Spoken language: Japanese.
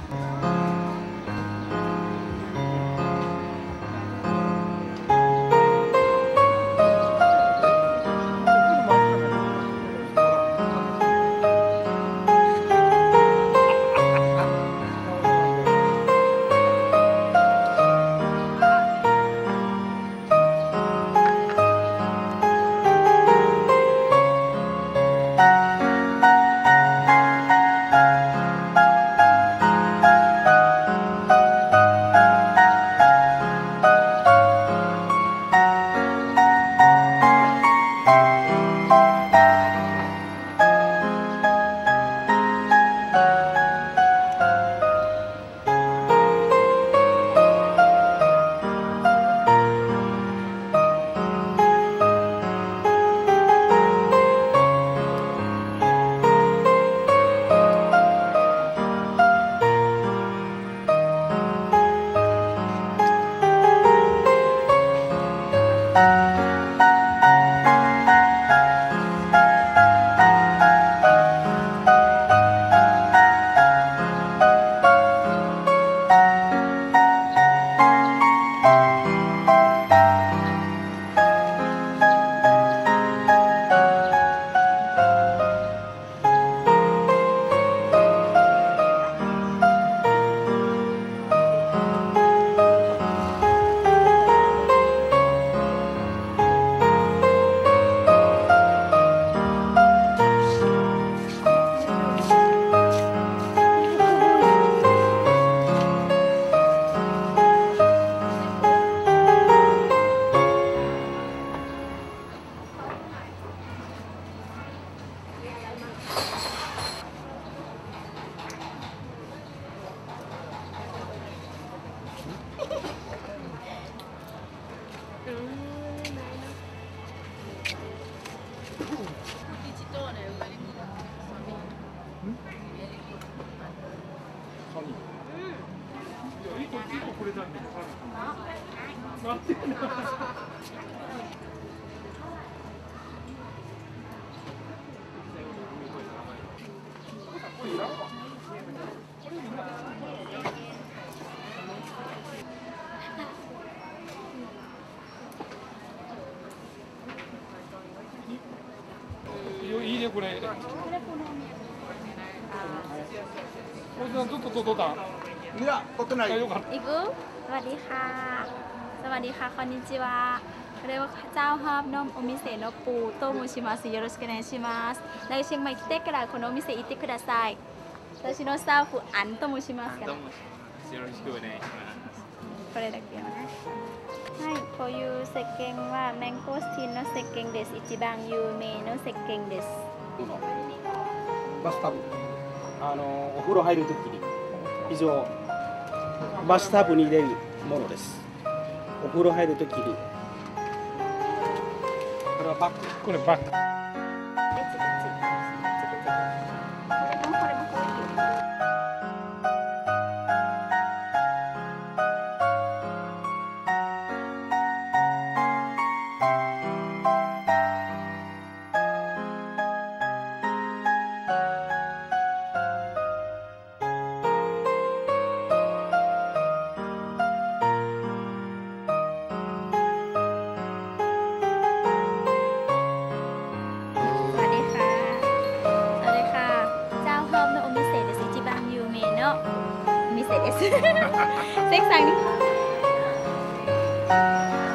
いいねこれ。おじさんずっと撮った。 いや、撮ってない。 よかった。 イブ、สวัสดีค่ะสวัสดีค่ะこんにちはเรียกว่าเจ้าฮอบนมโอมิเซโนปูโตมุชิมัสよろしくお願いします来週も来てからこのお店行ってください私のスタッフアンと申しますからよろしくお願いします。 これだけよねはい、こういう石鹸はマンゴースティンの石鹸です一番有名の石鹸ですバスタブ。お風呂入るときに以上バスタブに入れるものです。お風呂入るときにこれはバッグ。 これバッグ。 セクさんに